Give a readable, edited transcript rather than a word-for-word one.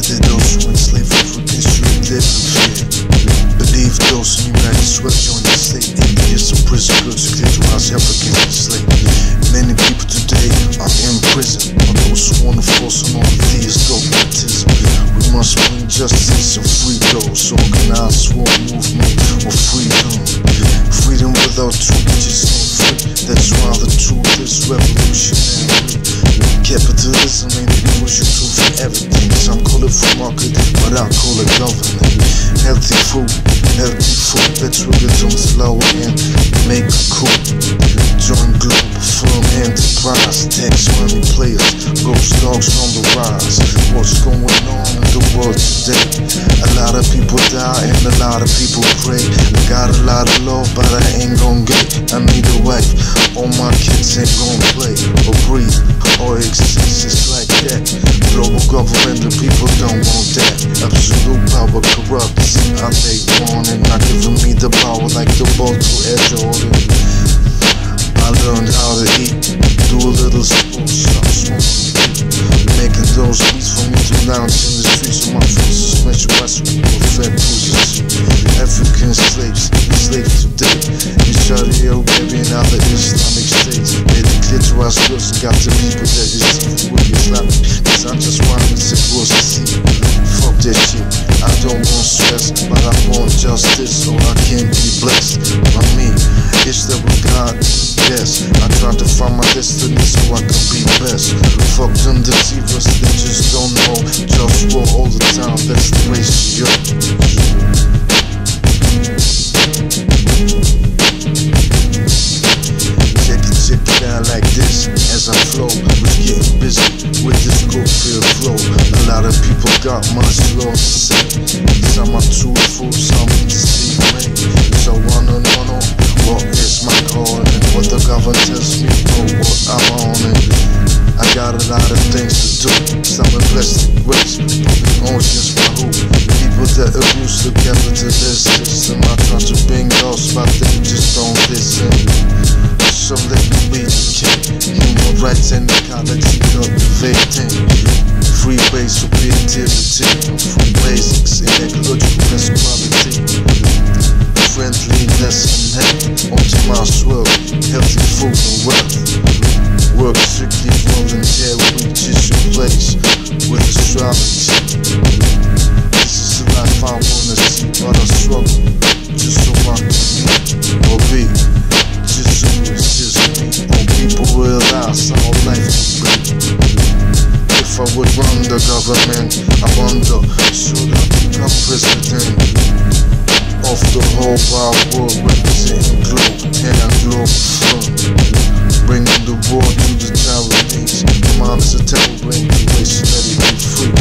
that those who enslave Africans should live in fear. Believe those in United Swept join the state. 8 years of prison, girls who clitorize Africans enslaved. Many people today are in prison on those who wanna force on all of these dogmatism. We must bring justice and free those organized war movement of freedom. Freedom without truth just ain't free. That's why the truth is revolutionary. Capitalism ain't the usual tool for everything. Some call it free market, but I call it government. Healthy food, petroleum slow and make a coup. Join Globalfirm enterprise, tax money players, GhostDogz on the rise. What's going on in the world today? A lot of people die and a lot of people pray. I got a lot of love, but I ain't gon' get. I need a wife, all my kids ain't gon' play or breathe or exist. It's like that. Global government, the people don't want that. Absolute power corrupts. I take one and not giving me the power like the ball to edge order. I learned how to eat, do a little sports, stop smoking weed, making those beats for me to lounge in the streets of my forces, measure my sweet perfect position. African slaves, enslaved today, in Saudi Arabia and other Islamic states. They declare to us girls and got the people that is with Islamic. Cause I just want to see what's to see. Fuck that shit, I don't want stress, but I want justice, so I can be blessed by me. It's that with God. Yes, I try to find my destiny so I can be best. Fuck them deceivers, they just don't know. JustWar all the time, that's the ratio. Check it out like this as I flow. We're getting busy with this Globalfirm flow. A lot of people got much love to say. Some are truthful, some deceive me. So wanna know what is my calling? What the government tells me, know what I'm on it. I got a lot of things to do. Some are blessed ways, oceans my hoop. People that abuse the capitalist system. I try to bring those, but they just don't listen. So let me be the king. Human rights and ecology cultivating. Free ways for creativity, free basics in ecological prosperity. Friendliness and health onto my swirl. Healthy food and wealth. Work strictly volunteer, reaches your place with astrology. This is the life I wanna see, but I struggle just so I can be or be. Just so it's just me. All people realize how life is great. If I would run the government, I wonder, should I become president of the whole wide world, representing globe and Globalfirm, bringing the war to the Taiwanese. Mom is a terror integration, let it be free.